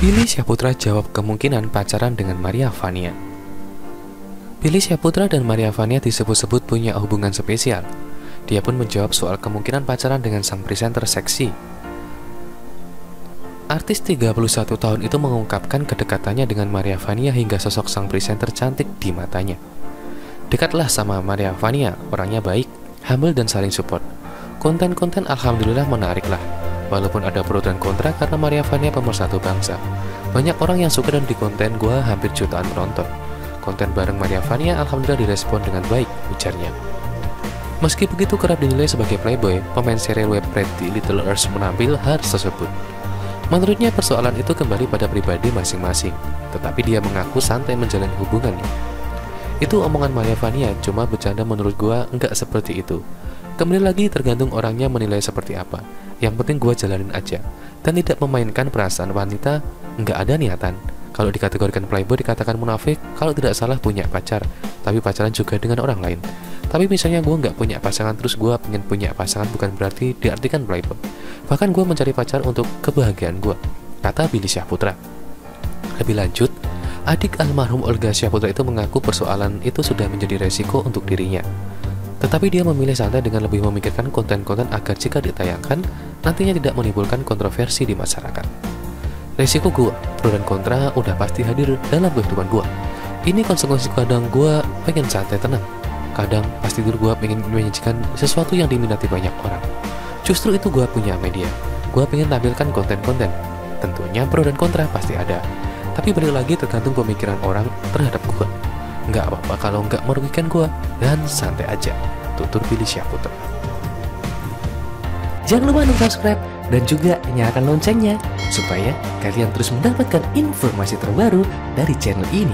Billy Syahputra jawab kemungkinan pacaran dengan Maria Vania. Billy Syahputra dan Maria Vania disebut-sebut punya hubungan spesial. Dia pun menjawab soal kemungkinan pacaran dengan sang presenter seksi. Artis 31 tahun itu mengungkapkan kedekatannya dengan Maria Vania hingga sosok sang presenter cantik di matanya. Dekatlah sama Maria Vania, orangnya baik, humble dan saling support. Konten-konten alhamdulillah menarik lah. Walaupun ada pro dan kontra karena Maria Vania pemersatu bangsa. Banyak orang yang suka dan di konten gua hampir jutaan penonton. Konten bareng Maria Vania alhamdulillah direspon dengan baik, ujarnya. Meski begitu kerap dinilai sebagai playboy, pemain serial web Pretty Little Liars menampil hal tersebut. Menurutnya persoalan itu kembali pada pribadi masing-masing, tetapi dia mengaku santai menjalani hubungannya. Itu omongan Maria Vania, cuma bercanda menurut gua enggak seperti itu. Kembali lagi tergantung orangnya menilai seperti apa. Yang penting gua jalanin aja dan tidak memainkan perasaan wanita. Enggak ada niatan. Kalau dikategorikan playboy dikatakan munafik kalau tidak salah punya pacar, tapi pacaran juga dengan orang lain. Tapi misalnya gua nggak punya pasangan terus gua pengen punya pasangan bukan berarti diartikan playboy. Bahkan gua mencari pacar untuk kebahagiaan gua, kata Billy Syahputra. Lebih lanjut, adik almarhum Olga Syahputra itu mengaku persoalan itu sudah menjadi resiko untuk dirinya. Tetapi dia memilih santai dengan lebih memikirkan konten-konten agar jika ditayangkan, nantinya tidak menimbulkan kontroversi di masyarakat. Resiko gua, pro dan kontra udah pasti hadir dalam kehidupan gua. Ini konsekuensi kadang gua pengen santai tenang. Kadang pas tidur gua pengen menyajikan sesuatu yang diminati banyak orang. Justru itu gua punya media. Gua pengen tampilkan konten-konten. Tentunya pro dan kontra pasti ada. Tapi balik lagi tergantung pemikiran orang terhadap gua. Nggak apa-apa kalau nggak merugikan gua dan santai aja, tutur Billy Syahputra. Jangan lupa untuk subscribe dan juga nyalakan loncengnya supaya kalian terus mendapatkan informasi terbaru dari channel ini.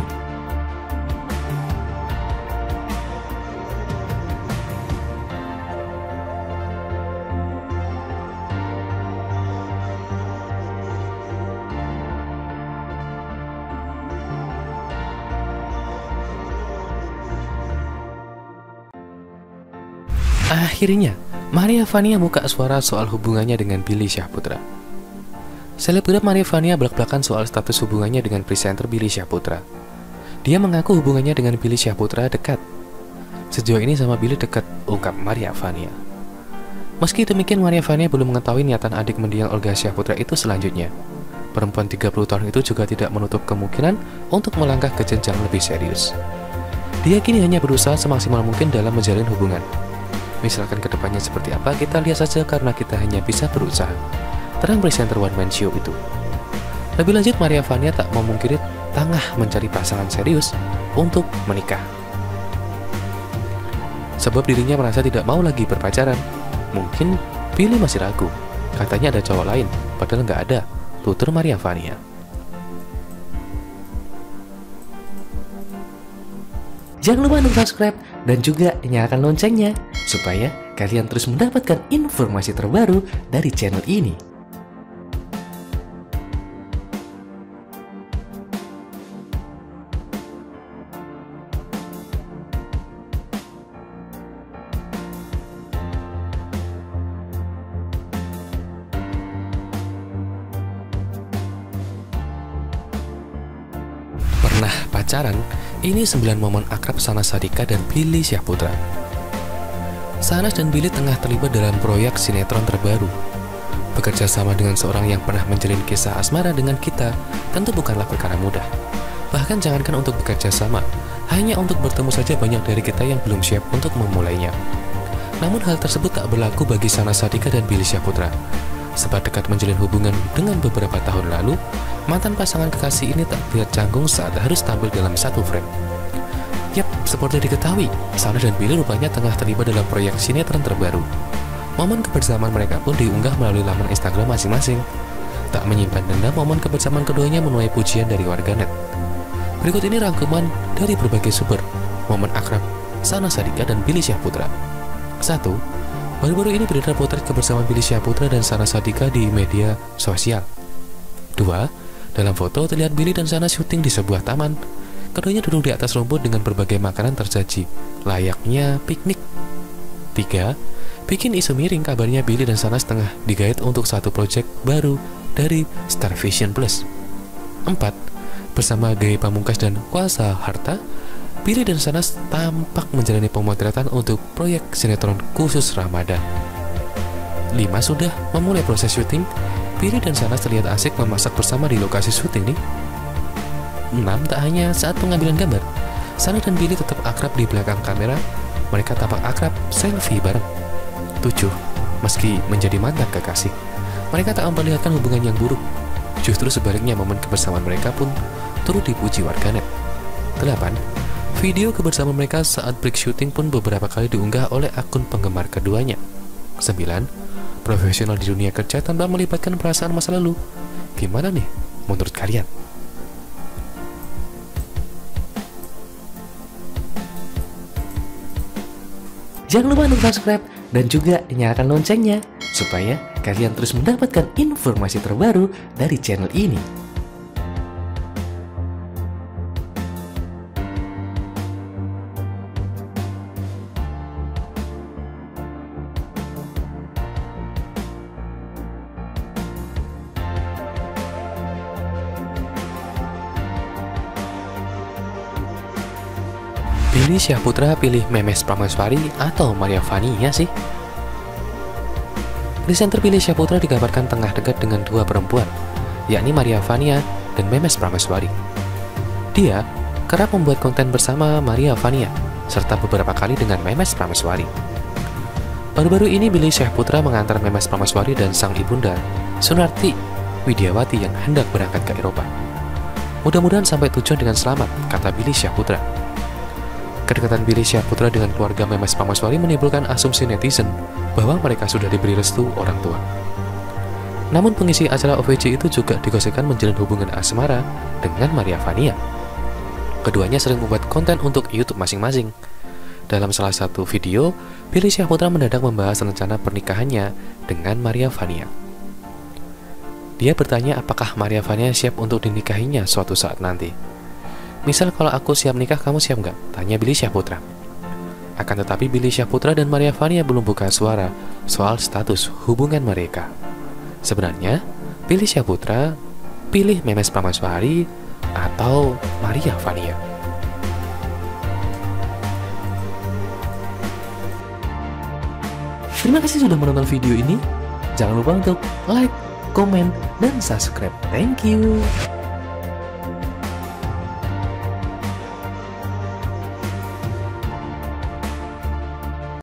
Akhirnya, Maria Vania buka suara soal hubungannya dengan Billy Syahputra. Selebgram Maria Vania belak-belakan soal status hubungannya dengan presenter Billy Syahputra. Dia mengaku hubungannya dengan Billy Syahputra dekat. Sejauh ini sama Billy dekat, ungkap Maria Vania. Meski demikian, Maria Vania belum mengetahui niatan adik mendiang Olga Syahputra itu selanjutnya. Perempuan 30 tahun itu juga tidak menutup kemungkinan untuk melangkah ke jenjang lebih serius. Dia kini hanya berusaha semaksimal mungkin dalam menjalin hubungan. Misalkan kedepannya seperti apa, kita lihat saja karena kita hanya bisa berusaha, terang presenter one man show itu. Lebih lanjut, Maria Vania tak memungkiri tengah mencari pasangan serius untuk menikah. Sebab dirinya merasa tidak mau lagi berpacaran. Mungkin Billy masih ragu, katanya ada cowok lain, padahal nggak ada, tutur Maria Vania. Jangan lupa untuk subscribe dan juga nyalakan loncengnya supaya kalian terus mendapatkan informasi terbaru dari channel ini. Pernah pacaran? Ini 9 momen akrab Syahnaz Sadiqah dan Billy Syahputra. Syahnaz dan Billy tengah terlibat dalam proyek sinetron terbaru. Bekerja sama dengan seorang yang pernah menjalin kisah asmara dengan kita tentu bukanlah perkara mudah. Bahkan jangankan untuk bekerja sama, hanya untuk bertemu saja banyak dari kita yang belum siap untuk memulainya. Namun hal tersebut tak berlaku bagi Syahnaz Sadiqah dan Billy Syahputra. Sempat dekat menjalin hubungan dengan beberapa tahun lalu, mantan pasangan kekasih ini tak terlihat canggung saat harus tampil dalam satu frame. Yap, seperti diketahui, Syahnaz dan Billy rupanya tengah terlibat dalam proyek sinetron terbaru. Momen kebersamaan mereka pun diunggah melalui laman Instagram masing-masing. Tak menyimpan dendam, momen kebersamaan keduanya menuai pujian dari warganet. Berikut ini rangkuman dari berbagai sumber momen akrab Syahnaz Sadiqah dan Billy Syahputra. 1. Baru-baru ini beredar potret kebersamaan Billy Syahputra dan Syahnaz Sadiqah di media sosial. 2. Dalam foto terlihat Billy dan Syahnaz syuting di sebuah taman. Keduanya duduk di atas rumput dengan berbagai makanan tersaji, layaknya piknik. 3. Bikin isu miring kabarnya Billy dan Syahnaz tengah digait untuk satu proyek baru dari Star Vision Plus. 4. Bersama Gaya Pamungkas dan Kuasa Harta, Billy dan Shahnaz tampak menjalani pemotretan untuk proyek sinetron khusus Ramadan. 5. Sudah memulai proses syuting, Billy dan Shahnaz terlihat asik memasak bersama di lokasi syuting nih. 6. Tak hanya saat pengambilan gambar, Shahnaz dan Billy tetap akrab di belakang kamera, mereka tampak akrab selfie bareng. 7. Meski menjadi mantan kekasih, mereka tak memperlihatkan hubungan yang buruk. Justru sebaliknya, momen kebersamaan mereka pun turut dipuji warganet. 8. Video kebersamaan mereka saat break syuting pun beberapa kali diunggah oleh akun penggemar keduanya. 9. Profesional di dunia kerja tanpa melibatkan perasaan masa lalu. Gimana nih menurut kalian? Jangan lupa untuk subscribe dan juga nyalakan loncengnya supaya kalian terus mendapatkan informasi terbaru dari channel ini. Billy Syahputra pilih Memes Prameswari atau Maria Vania sih? Presenter Billy Syahputra digambarkan tengah dekat dengan dua perempuan, yakni Maria Vania dan Memes Prameswari. Dia kerap membuat konten bersama Maria Vania, serta beberapa kali dengan Memes Prameswari. Baru-baru ini Billy Syahputra mengantar Memes Prameswari dan sang ibunda, Sunarti Widiawati yang hendak berangkat ke Eropa. Mudah-mudahan sampai tujuan dengan selamat, kata Billy Syahputra. Kedekatan Billy Syahputra dengan keluarga Memes Prameswari menimbulkan asumsi netizen bahwa mereka sudah diberi restu orang tua. Namun pengisi acara OVJ itu juga digosipkan menjalin hubungan asmara dengan Maria Vania. Keduanya sering membuat konten untuk YouTube masing-masing. Dalam salah satu video, Billy Syahputra mendadak membahas rencana pernikahannya dengan Maria Vania. Dia bertanya apakah Maria Vania siap untuk dinikahinya suatu saat nanti. Misal kalau aku siap nikah, kamu siap nggak? Tanya Billy Syahputra. Akan tetapi Billy Syahputra dan Maria Vania belum buka suara soal status hubungan mereka. Sebenarnya, Billy Syahputra pilih Memes Prameswari atau Maria Vania. Terima kasih sudah menonton video ini. Jangan lupa untuk like, komen, dan subscribe. Thank you.